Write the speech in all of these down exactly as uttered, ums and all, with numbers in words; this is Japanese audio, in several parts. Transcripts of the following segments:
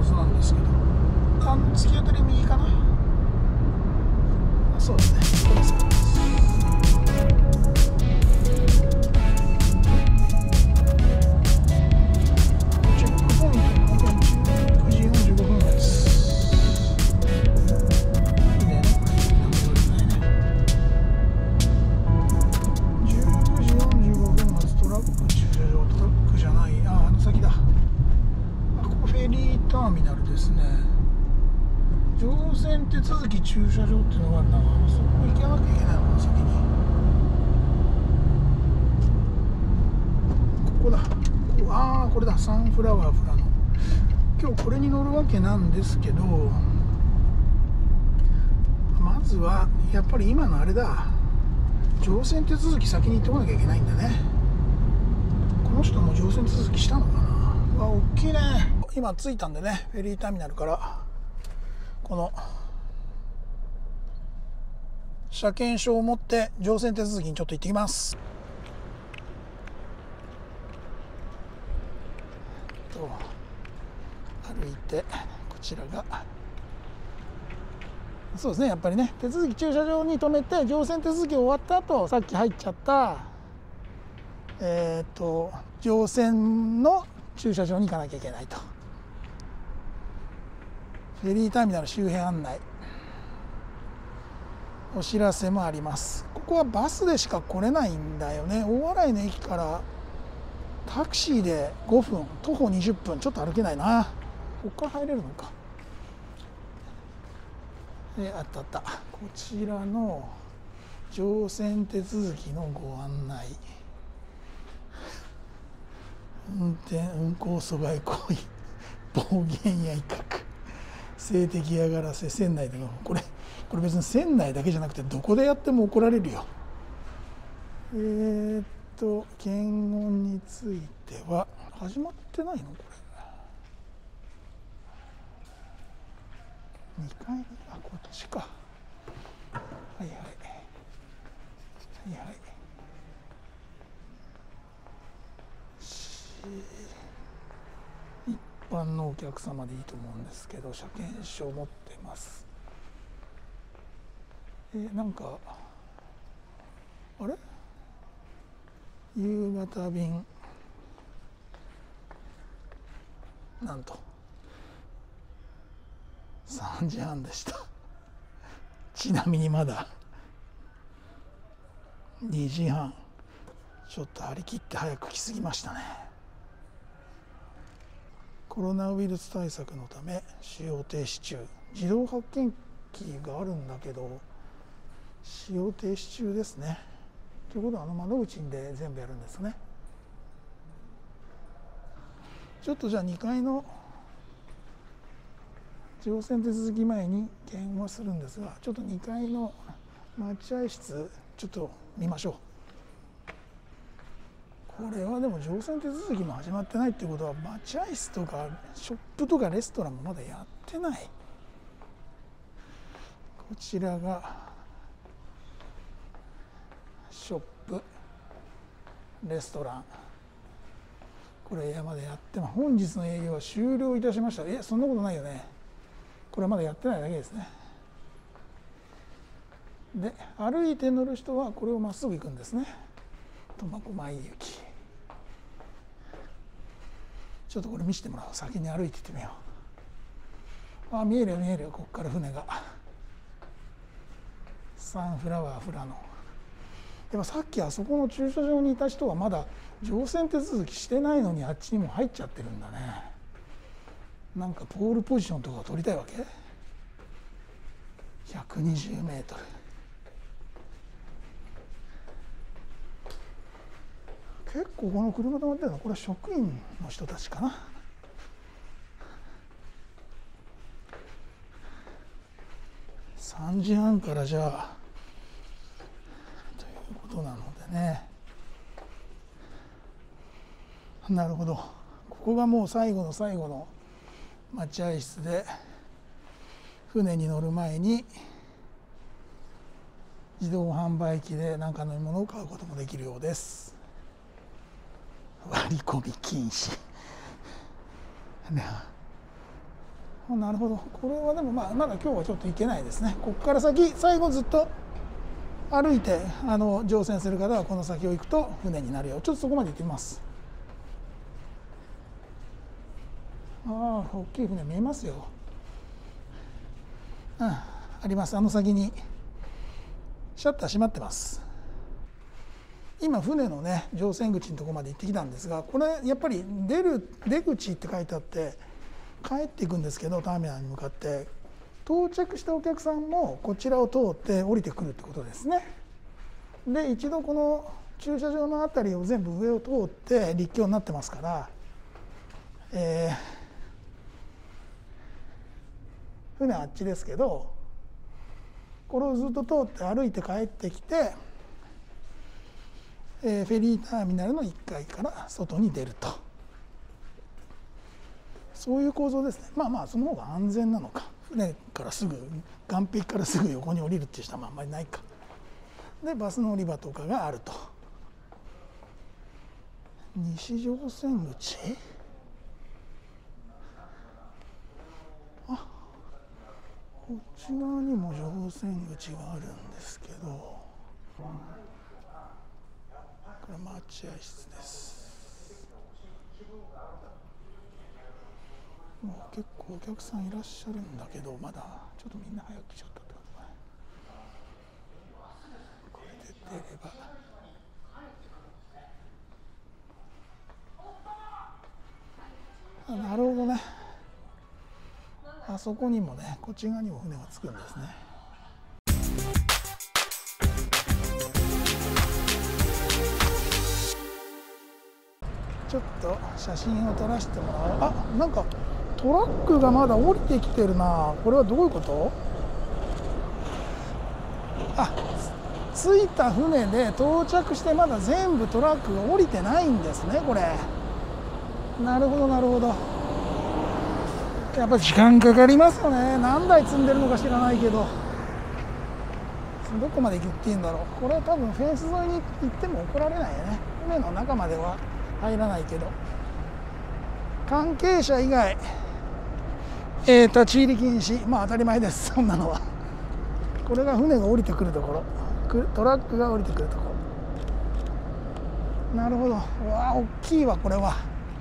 はずなんですけど、あの突き当たり右かな。あ、そうですね、ここです。チェックポイントの現地じゅうくじよんじゅうごふんです。いいね、これなんか取れないね。じゅうくじよんじゅうごふん発、トラック駐車場、トラックじゃない、あ、あの先だ。あ、ここフェリーターミナルですね。乗船手続き駐車場っていうのがあるな。そこ行かなきゃいけないのかな、先に。ここだ。ここ、ああ、これだ。サンフラワーフラノ。今日これに乗るわけなんですけど、まずはやっぱり今のあれだ。乗船手続き先に行ってこなきゃいけないんだね。この人も乗船手続きしたのかな。あ、大きいね。今着いたんでね、フェリーターミナルからこの車検証を持って乗船手続きにちょっと行ってきます。と歩いて、こちらがそうですね、やっぱりね、手続き駐車場に止めて乗船手続き終わった後、さっき入っちゃったえっと乗船の駐車場に行かなきゃいけないと。フェリーターミナル周辺案内、お知らせもあります。ここはバスでしか来れないんだよね。大洗の駅からタクシーでごふん、徒歩にじゅっぷん、ちょっと歩けないな。ここから入れるのか。で、あったあった。こちらの乗船手続きのご案内。運転運行阻害行為、暴言や威嚇、性的嫌がらせ、船内でのこれこれ別に船内だけじゃなくてどこでやっても怒られるよ。えー、っと検温については始まってないのこれ。にかいに、あ、こっちか。はいはいはいはい。一般のお客様でいいと思うんですけど、車検証持ってます。え、なんかあれ、夕方便なんとさんじはんでした。ちなみにまだにじはん、ちょっと張り切って早く来すぎましたね。コロナウイルス対策のため使用停止中。自動発券機があるんだけど使用停止中ですね。ということはあの窓口で全部やるんですね。ちょっとじゃあにかいの乗船手続き前に検温するんですが、ちょっとにかいの待合室ちょっと見ましょう。これはでも乗船手続きも始まってないってことは、待合室とかショップとかレストランもまだやってない。こちらがショップ、レストラン、これまだやってます。本日の営業は終了いたしました。え、そんなことないよね。これはまだやってないだけですね。で、歩いて乗る人はこれをまっすぐ行くんですね。苫小牧行き。ちょっとこれ見せてもらおう。先に歩いていってみよう。あ、見えるよ見えるよ。ここから船がサンフラワーフラノ。でもさっきあそこの駐車場にいた人はまだ乗船手続きしてないのにあっちにも入っちゃってるんだね。なんかポールポジションとか取りたいわけ。ひゃくにじゅうメートル。結構この車止まってるの、これは職員の人たちかな。さんじはんからじゃあということなのでね。なるほど。ここがもう最後の最後の待合室で、船に乗る前に自動販売機で何か飲み物を買うこともできるようです。割り込み禁止。 なるほど。これはでもまあまだ今日はちょっと行けないですね。ここから先最後ずっと歩いてあの乗船する方はこの先を行くと船になるよ。ちょっとそこまで行ってみます。ああ、大きい船見えますよ。うん、あります。あの先にシャッター閉まってます。今船のね乗船口のところまで行ってきたんですが、これやっぱり出る出口って書いてあって帰っていくんですけど、ターミナルに向かって到着したお客さんもこちらを通って降りてくるってことですね。で一度この駐車場の辺りを全部上を通って陸橋になってますから、えー、船はあっちですけど、これをずっと通って歩いて帰ってきて、えー、フェリーターミナルのいっかいから外に出ると、そういう構造ですね。まあまあその方が安全なのか。船からすぐ岸壁からすぐ横に降りるっていう人はあんまりないか。でバス乗り場とかがあると。西乗船口、あ、こっち側にも乗船口があるんですけど、これ待合室です。もう結構お客さんいらっしゃるんだけど、まだちょっとみんな早く来ちゃったってことね。これで出ればあ、なるほどね。あそこにもね、こっち側にも船が着くんですね。ちょっと写真を撮らせてもらおう。あ、なんかトラックがまだ降りてきてるな。これはどういうこと？あ、着いた船で到着してまだ全部トラックが降りてないんですね、これ。なるほどなるほど。やっぱり時間かかりますよね。何台積んでるのか知らないけど、どこまで行っていいんだろう。これは多分フェンス沿いに行っても怒られないよね。船の中までは入らないけど、関係者以外、えー、立ち入り禁止。まあ当たり前です、そんなのは。これが船が降りてくるところ、トラックが降りてくるところ。なるほど。うわー、大きいわこれは。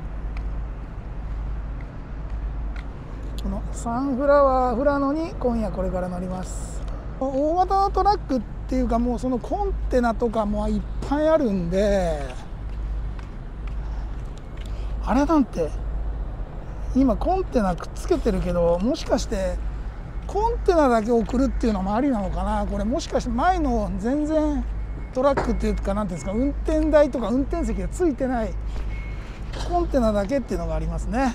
このサンフラワーフラノに今夜これから乗ります。大型のトラックっていうか、もうそのコンテナとかもいっぱいあるんで、あれなんて今コンテナくっつけてるけど、もしかしてコンテナだけ送るっていうのもありなのかな。これもしかして前の全然トラックっていうか、なんていうんですか、運転台とか運転席がついてないコンテナだけっていうのがありますね。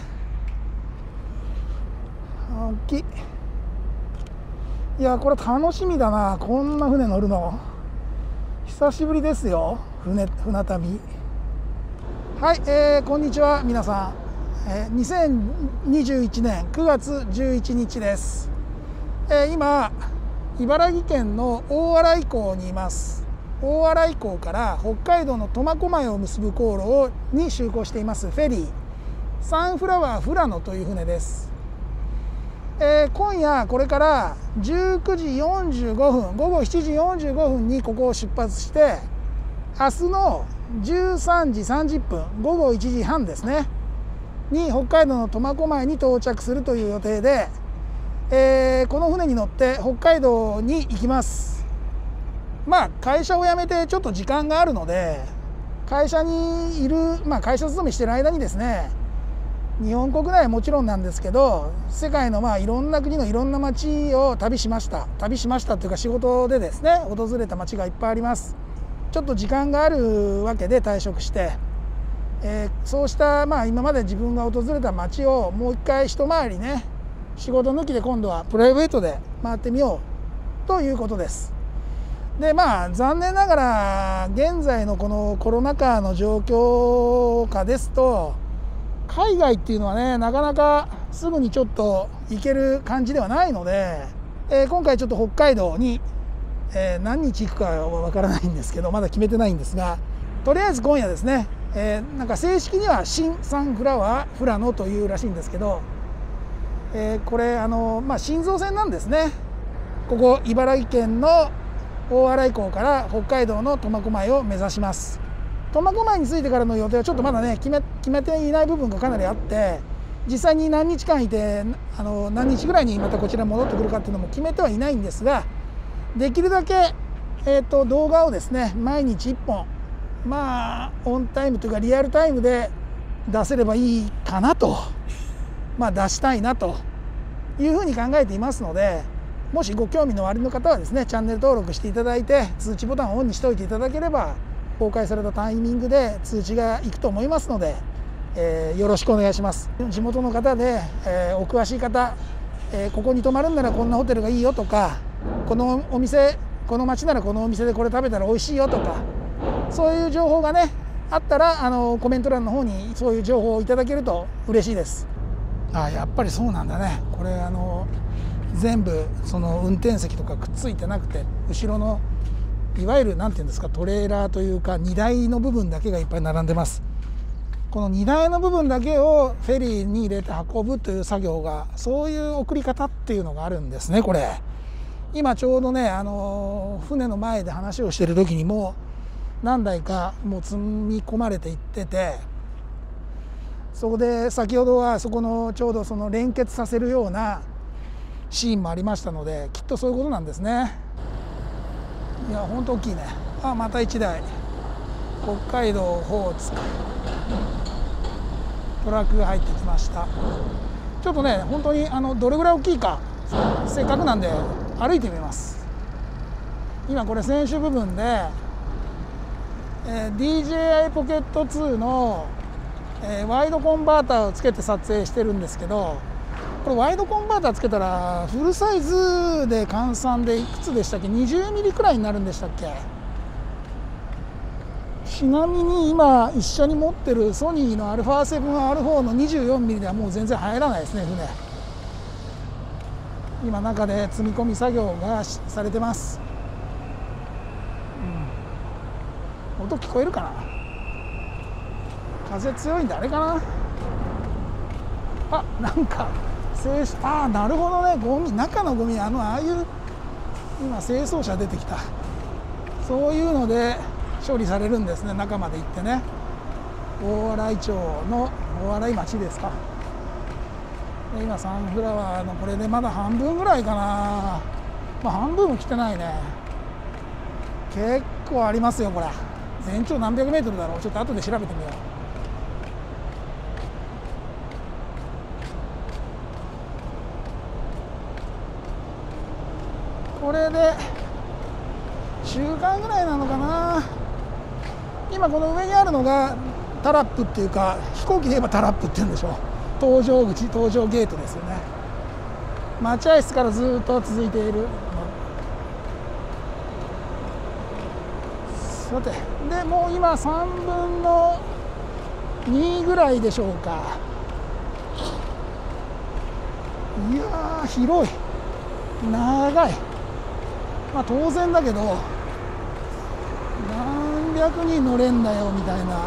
大きい。いや、これ楽しみだな。こんな船乗るの久しぶりですよ。船船旅。はい、えー、こんにちは皆さん、えー、にせんにじゅういちねんくがつじゅういちにちです。えー、今茨城県の大洗港にいます。大洗港から北海道の苫小牧を結ぶ航路をに就航していますフェリーサンフラワーフラノという船です。えー、今夜これからじゅうくじよんじゅうごふん、ごごしちじよんじゅうごふんにここを出発して、明日のじゅうさんじさんじゅっぷん、ごごいちじはんですねに北海道の苫小牧に到着するという予定で、えー、この船に乗って北海道に行きます。まあ会社を辞めてちょっと時間があるので、会社にいる、まあ、会社勤めしてる間にですね、日本国内はもちろんなんですけど、世界のまあいろんな国のいろんな街を旅しました旅しましたというか、仕事でですね訪れた街がいっぱいあります。ちょっと時間があるわけで退職して、えー、そうしたまあ今まで自分が訪れた街をもう一回一回りね、仕事抜きで今度はプライベートで回ってみようということです。でまあ残念ながら現在のこのコロナ禍の状況下ですと、海外っていうのはねなかなかすぐにちょっと行ける感じではないので、えー、今回ちょっと北海道に、えー、何日行くかはわからないんですけど、まだ決めてないんですが、とりあえず今夜ですね、えー、なんか正式には新サンフラワーフラノというらしいんですけど、 えー、これあの、まあ、新造船なんですね。ここ茨城県の大洗港から北海道の苫小牧を目指します。苫小牧に着いてからの予定はちょっとまだね決め、決めていない部分がかなりあって、実際に何日間いてあの何日ぐらいにまたこちらに戻ってくるかっていうのも決めてはいないんですが、できるだけ、えー、と動画をですね毎日いっぽん、まあオンタイムというかリアルタイムで出せればいいかなと、まあ、出したいなというふうに考えていますので、もしご興味のおありの方はですねチャンネル登録していただいて通知ボタンをオンにしておいていただければ公開されたタイミングで通知がいくと思いますので、えー、よろしくお願いします。地元の方で、えー、お詳しい方、えー、ここに泊まるんならこんなホテルがいいよとか、このお店この町ならこのお店でこれ食べたら美味しいよとか、そういう情報がねあったらあのコメント欄の方にそういう情報をいただけると嬉しいです。あ、やっぱりそうなんだね。これあの全部その運転席とかくっついてなくて、後ろのいわゆる何て言うんですか、トレーラーというか荷台の部分だけがいっぱい並んでます。この荷台の部分だけをフェリーに入れて運ぶという作業が、そういう送り方っていうのがあるんですね。これ今ちょうどねあの船の前で話をしている時にも何台かもう積み込まれていってて、そこで先ほどはそこのちょうどその連結させるようなシーンもありましたので、きっとそういうことなんですね。いや本当大きいね。あ、またいちだい北海道オホーツクトラックが入ってきました。ちょっとね本当にあのどれぐらい大きいかせっかくなんで歩いてみます。今これ船首部分で、えー、ディージェーアイ ポケットツーの、えー、ワイドコンバーターをつけて撮影してるんですけど、これワイドコンバーターつけたらフルサイズで換算でいくつでしたっけ、にじゅうミリくらいになるんでしたっけ。ちなみに今一緒に持ってるソニーの アルファセブンアールフォー の にじゅうよんミリではもう全然入らないですね船。今中で積み込み作業がされてます、うん、音聞こえるかな。風強いんであれかな。あ、なんかああ、なるほどね。ゴミ、中のゴミ、あのああいう今清掃車出てきた、そういうので処理されるんですね。中まで行ってね。大洗町の大洗町ですか。今サンフラワーのこれでまだ半分ぐらいかな。まあ半分も来てないね。結構ありますよこれ。全長何百メートルだろう。ちょっと後で調べてみよう。これで週間ぐらいなのかな。今この上にあるのがタラップっていうか、飛行機で言えばタラップっていうんでしょう。搭乗口、搭乗ゲートですよね。待合室からずっと続いている。さて、でもう今さんぶんのにぐらいでしょうか。いやー広い、長い。まあ当然だけど何百人乗れんだよみたいな。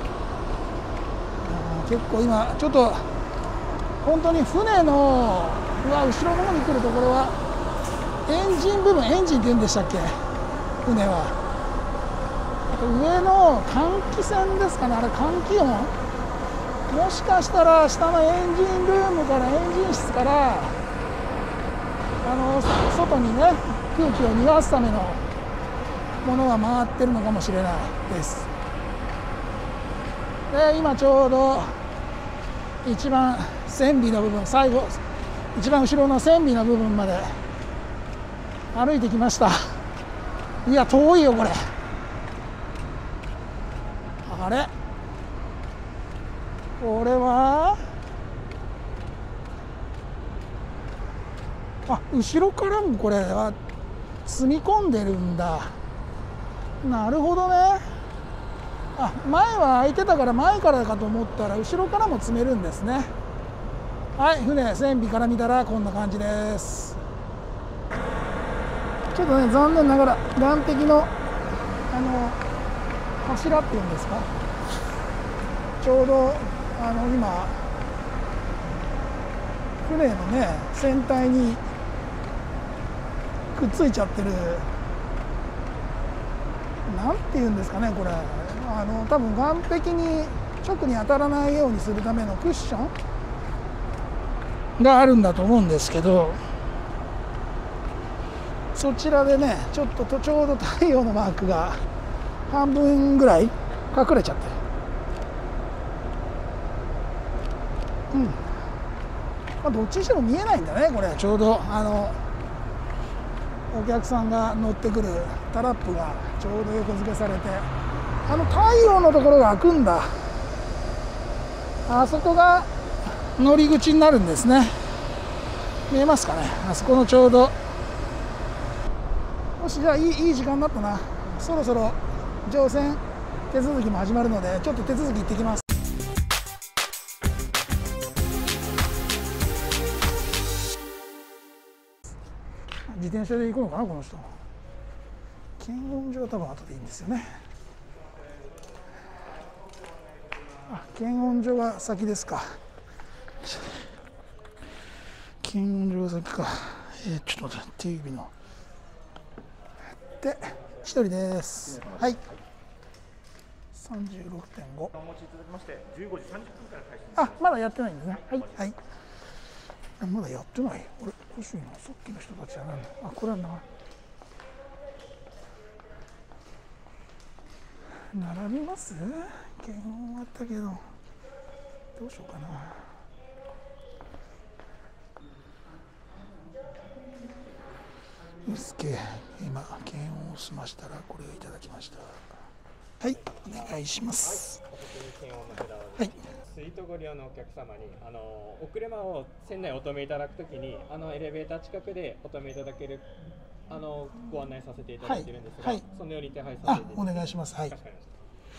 結構今ちょっと本当に船のうわ後ろの方に来るところはエンジン部分、エンジンって言うんでしたっけ船は。上の換気扇ですかね、あれ換気音、もしかしたら下のエンジンルームからエンジン室からあの外にね空気を逃がすためのものが回ってるのかもしれないです。で今ちょうど一番船尾の部分、最後一番後ろの船尾の部分まで歩いてきました。いや遠いよこれ。あれこれはあ、後ろからもこれは積み込んでるんだ。なるほどね。あ、前は空いてたから前からかと思ったら後ろからも積めるんですね。はい、船船尾から見たらこんな感じです。ちょっとね残念ながら岸壁のあの柱っていうんですか、ちょうどあの今船のね船体にくっついちゃってる、なんていうんですかね、これあの多分岸壁に直に当たらないようにするためのクッションがあるんだと思うんですけど、そちらでねちょっとちょうど太陽のマークが半分ぐらい隠れちゃってる。うん、まあ、どっちにしても見えないんだね、これ。ちょうどあのお客さんが乗ってくるタラップがちょうど横付けされて、あの太陽のところが開くんだ。あそこが乗り口になるんですね。見えますかね、あそこのちょうど。よし、じゃあいい、いい時間になったな。そろそろ乗船手続きも始まるので、ちょっと手続き行ってきます。自転車で行くのかな、この人。検温所は多分後でいいんですよね。あ、検温所が先ですか。検温所が先か。えー、ちょっと待って、手指の。で、一人です。はい。さんじゅうろくてんご。お持ちいただきまして、じゅうごじさんじゅっぷんから開始。あ、まだやってないんですね。はい、はい。まだやってない。これ、欲しいな。さっきの人たちは何だ。あ、これはな。並びます？検温終わったけど、どうしようかな。うすけ、今検温を済ましたらこれをいただきました。はい、お願いします。はい。 スイートご利用のお客様にあのお車を船内お止めいただくときにあのエレベーター近くでお止めいただけるあのご案内させていただいているんですが、はいはい、そのように手配させていただきます。 あ、お願いします。はい。 かしこまりました。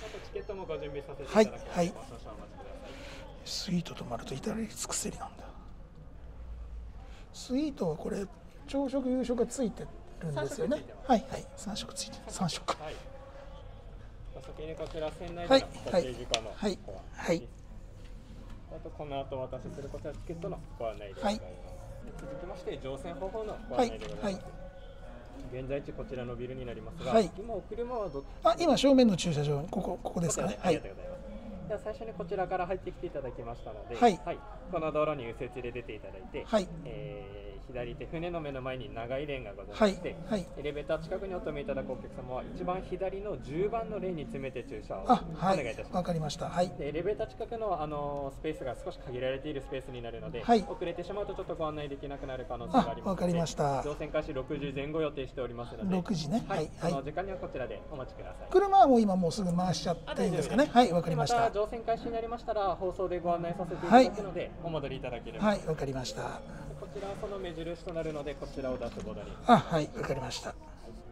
あとチケットもご準備させていただきますので、はいはい、少々お待ちください。 スイートとなると至れり尽くせりなんだ。スイートはこれ朝食夕食がついてるんですよね。はいはい、さん食ついてる。さん食。はい。 先にこちら船内でのご注意事項のはいはい。 あとこの後お渡しするこちらチケットのご案内でございます。はい、続きまして乗船方法のご案内でございます。はいはい、現在地こちらのビルになりますが、はい、今お車はどあ今正面の駐車場ここここですかね。 ありがとうございます。では最初にこちらから入ってきていただきましたので、はいはい、この道路に右折で出ていただいて、はい、えー左手船の目の前に長いレーンがございまして、はいはい、エレベーター近くにお止めいただくお客様は一番左のじゅうばんのレーンに詰めて駐車をお願いいたします。 わかりました。はい。 でエレベーター近くのあのスペースが少し限られているスペースになるので、はい、遅れてしまうとちょっとご案内できなくなる可能性がありますので、 わかりました。 乗船開始ろくじぜん後予定しておりますので、 ろくじね。 はい。はい、その時間にはこちらでお待ちください。 車はもう今もうすぐ回しちゃっていいんですかね。はい、わかりました。 また乗船開始になりましたら放送でご案内させていただくので、はい、お戻りいただければ。 はい、わかりました。 こちらはその目印となるのでこちらを出すボタンに。 あ、はい、わかりました。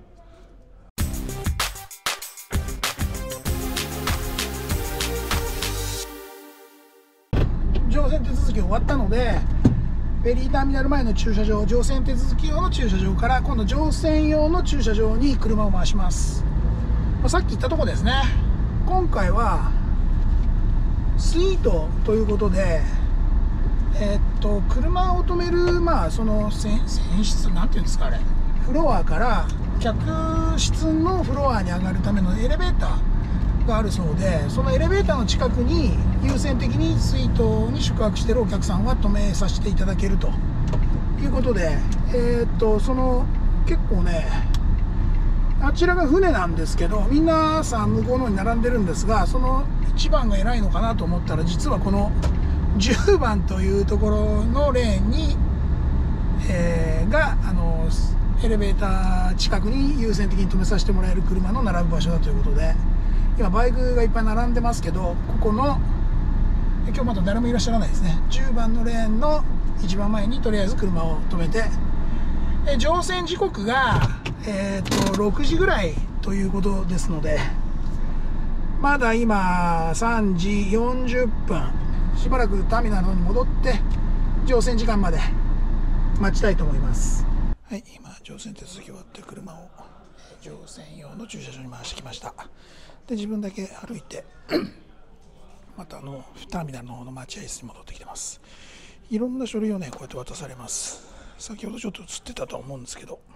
乗船手続き終わったので、フェリーターミナル前の駐車場、乗船手続き用の駐車場から今度乗船用の駐車場に車を回します。さっき言ったとこですね。今回はスイートということで、えー、っと車を止める、まあその船室なんていうんですか、あれフロアから客室のフロアに上がるためのエレベーターがあるそうで、そのエレベーターの近くに優先的にスイートに宿泊しているお客さんは止めさせていただけるということで、えー、っとその結構ね、あちらが船なんですけど、皆さん向こうの方に並んでるんですが、そのいちばんが偉いのかなと思ったら、実はこのじゅうばんというところのレーンに、えー、があのエレベーター近くに優先的に止めさせてもらえる車の並ぶ場所だということで、今バイクがいっぱい並んでますけど、ここの今日まだ誰もいらっしゃらないですね。じゅうばんのレーンの一番前にとりあえず車を止めて、え乗船時刻が、えー、とろくじぐらいということですので、まだ今さんじよんじゅっぷん、しばらくターミナルに戻って乗船時間まで待ちたいと思います。はい、今乗船手続き終わって車を乗船用の駐車場に回してきました。で自分だけ歩いてまたあのターミナルの方の待合室に戻ってきてます。 いろんな書類をねこうやって渡されます。先ほどちょっと映ってたとは思うんですけど、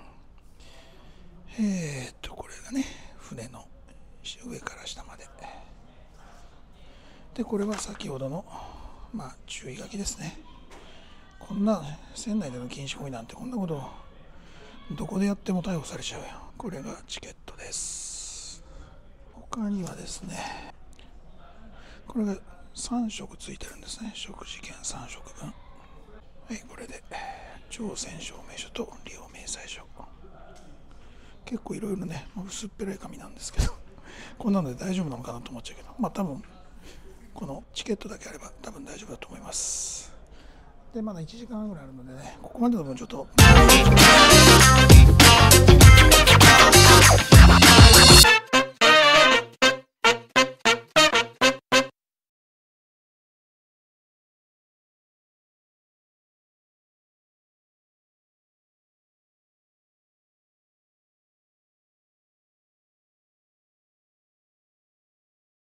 えーっとこれがね船の上から下までで、これは先ほどのまあ注意書きですね。こんな船内での禁止行為なんて、こんなことどこでやっても逮捕されちゃうよ。これがチケットです。他にはですね、これがさん食ついてるんですね。食事券さん食分。はい、これで乗船証明書と利用明細書。結構いろいろね、薄っぺらい紙なんですけど、こんなので大丈夫なのかなと思っちゃうけど、まあ多分このチケットだけあれば多分大丈夫だと思います。でまだいちじかんぐらいあるのでね、ここまでの分ちょっと